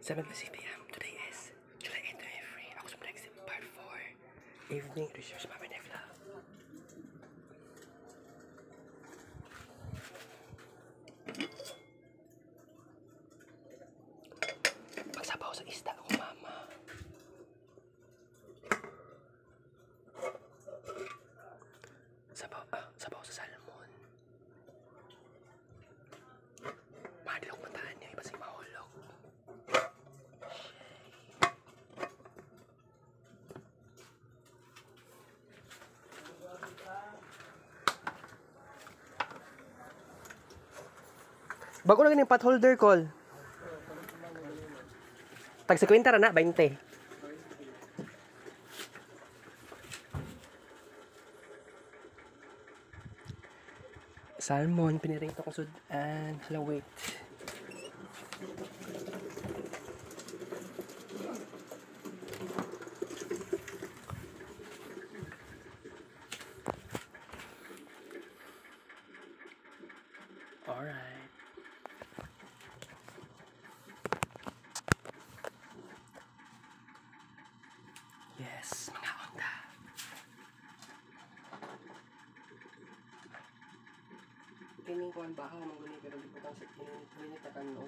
7:50 p.m. Today is July 8, 2023. Ako sa Brexit Part 4. Evening research Mami Nevla. Pagsabaw sa isda ako, mama. Sabaw sa salmon. Mahal ako mataan niya, iba si mahulog. Bago lang yung pot holder call. Tag 50 ra na, 20. Salmon, piniring ito kong sudan. Hala, wait. Alright. Yes, mga onda. Kining ko ang bahaw mangguni pero di pa sa kinit na kanon.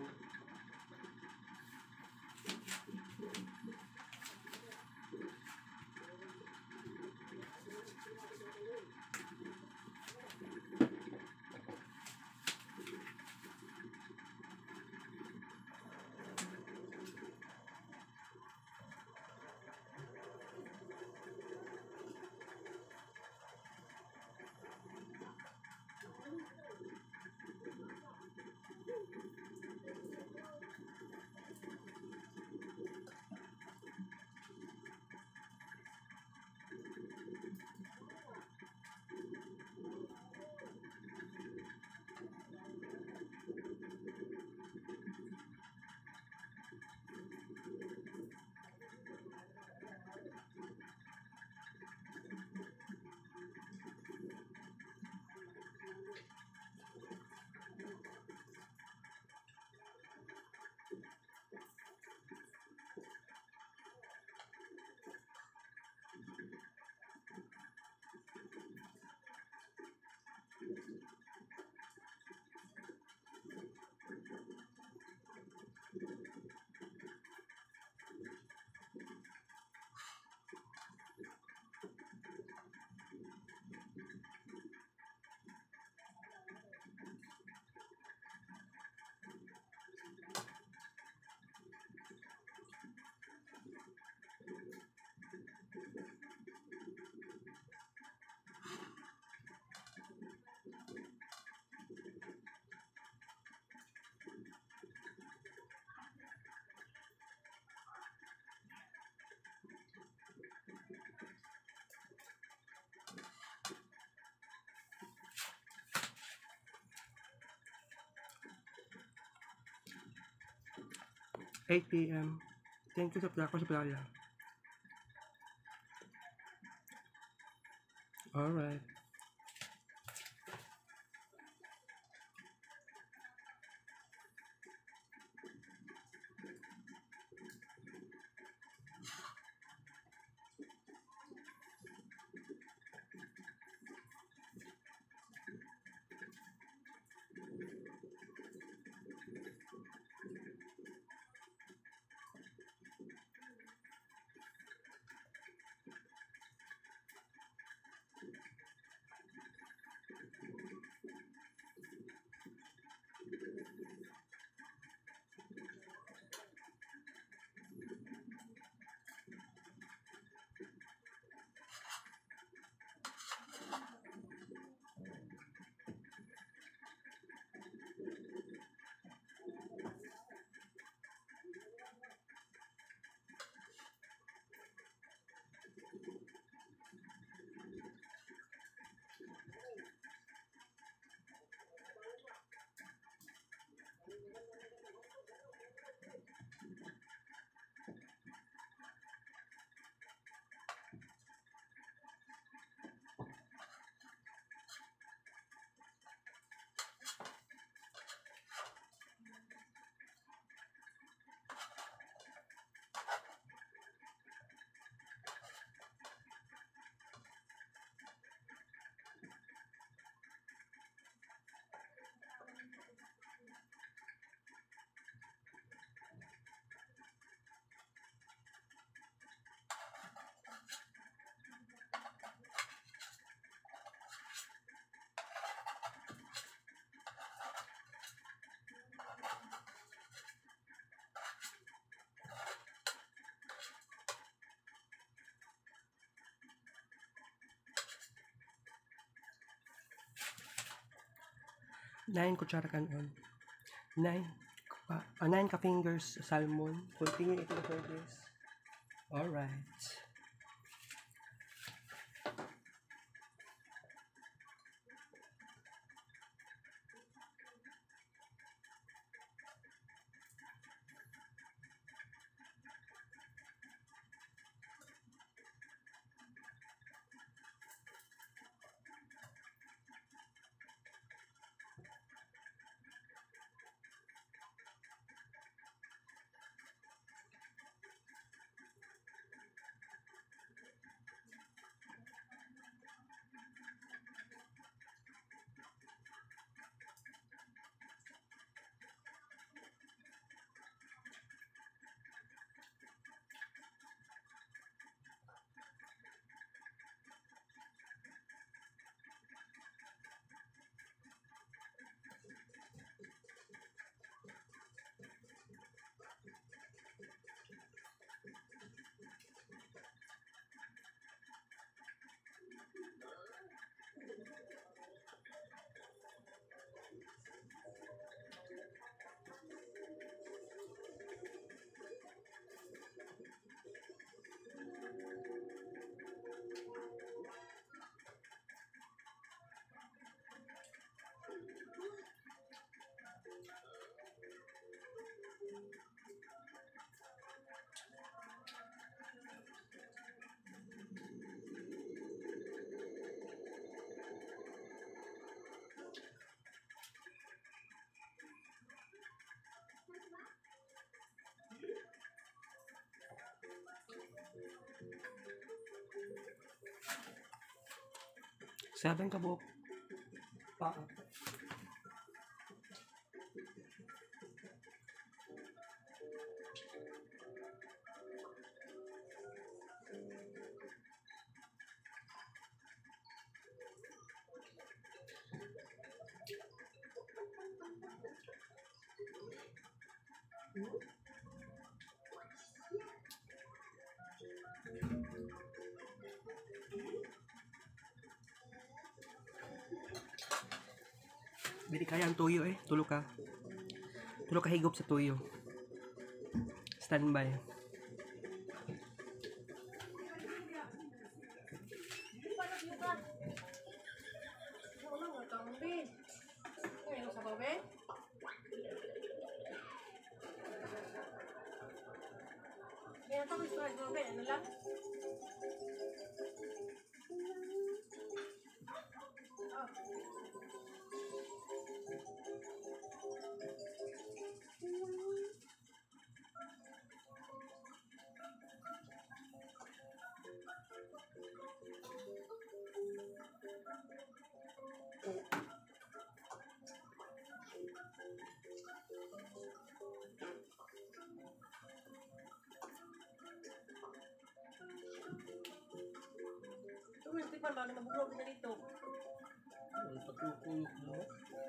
$8 p.m. Thank you sa playa. Alright. 9 kutsara kanon. 9 ka fingers salmon. Continue eating for this. Alright. Seven ka buhok. Bili kaya ang tuyo eh. Tulo ka higop sa tuyo. Standby. Ano lang? Hindi pa ba na mabuglog na dito? Ang pagkukuyok mo.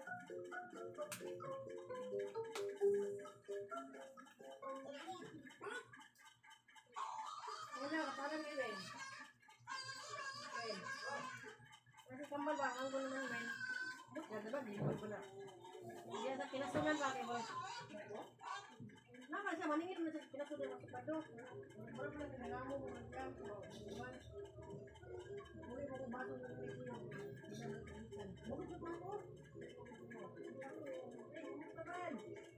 Wala, parang may rin. Kasi kambal ba? Ang gulo naman rin. Yan, diba? Bilibol ko na. Hindi sa pinasunan ba kayo, boss? Naman siya, maningin mo sa pinasunan sa pado. Wala pala pinagamo mo ng camp. Muli mo kung bato ng video. Bukit sa bato. Bukit ka man.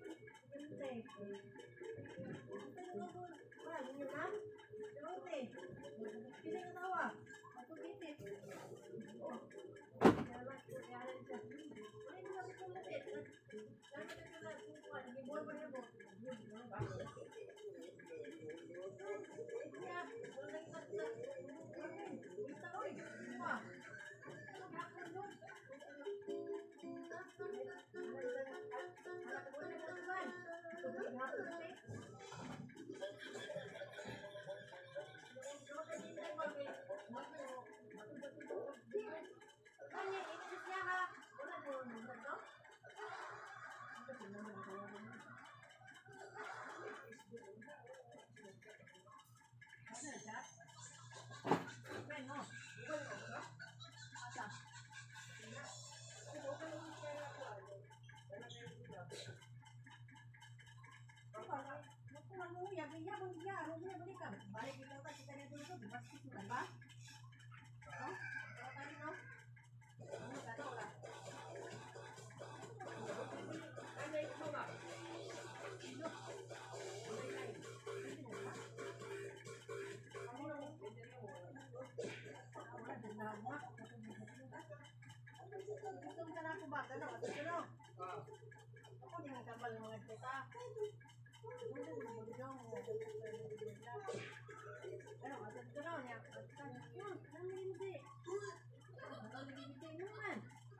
Wala, yun yun lang. Pinute. Pinay ka tawa. Ako bitit. Ako din ang kambal ng mga tita. Ano, ato dito na niya. Yun, ano hindi. Ano hindi naman.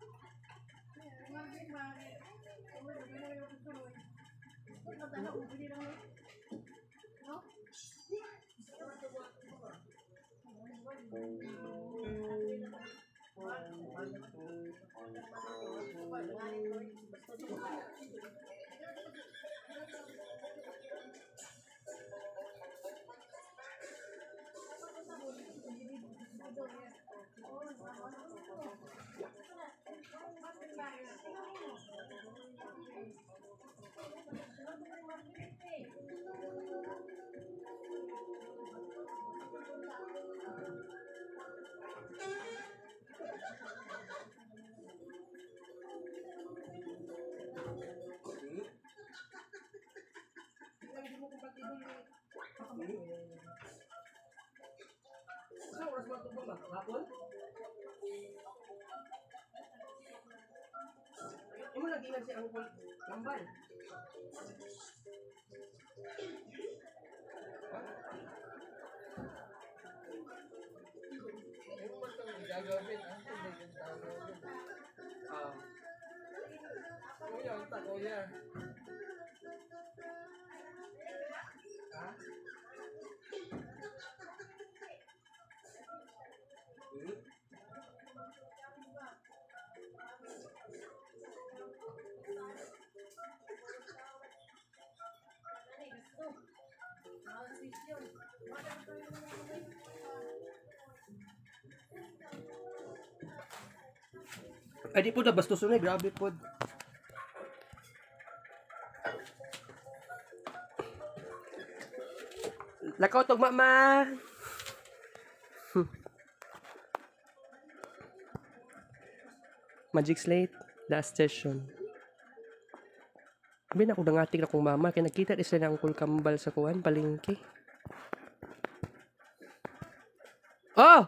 Hapon? Imo lagi na si Uncle Kambal. Gagawin ang tubig yung tawag. Kuya, ang takoya. Ha? Ay di po na bastos na grabe po. Lakaw tog mama. Magic Slate last session. Abi na ko nangatik na kong mama kay nakita di sila ng Uncle Kambal sa kuan palengke. Oh!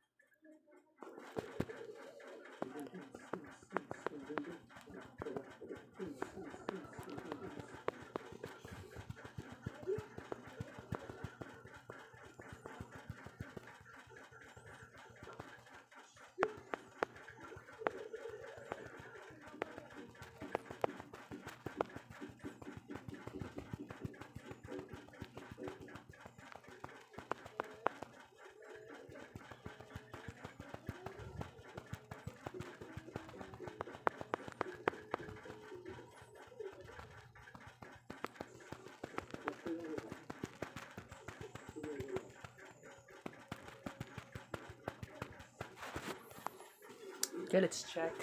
Okay, let's check.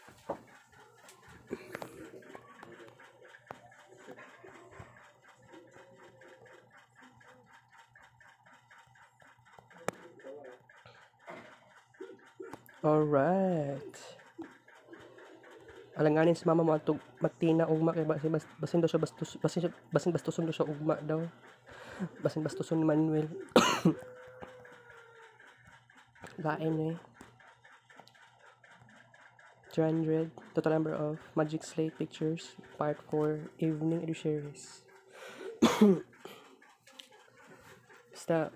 Alright. Alanganin si mama mo atog magtina ugma kay basin daw siya basin bastuson daw siya ugma daw. Basin bastuson ni Manuel. Lain eh. 300 total number of Magic Slate pictures part 4 evening series. Basta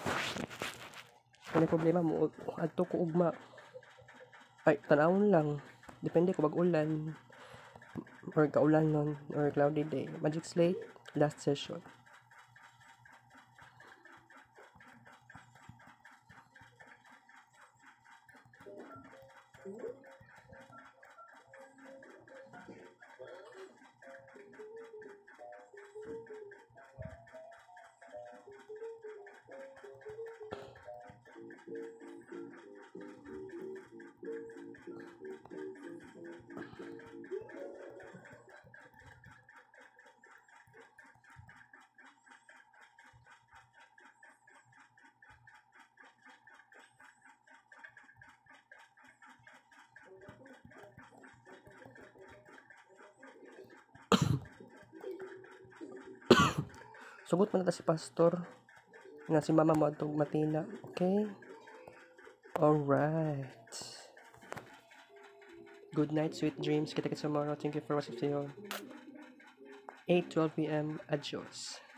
ano problema mo adto ko ugma ay tanawon lang depende ko bag-ulan or kaulan nun or cloudy day. Magic Slate last session. Sugot man na si pastor nga si mama mo atong matina. Okay? Alright. Good night, sweet dreams. Kita-kits tomorrow. Thank you for watching. 8:12 p.m. Adios.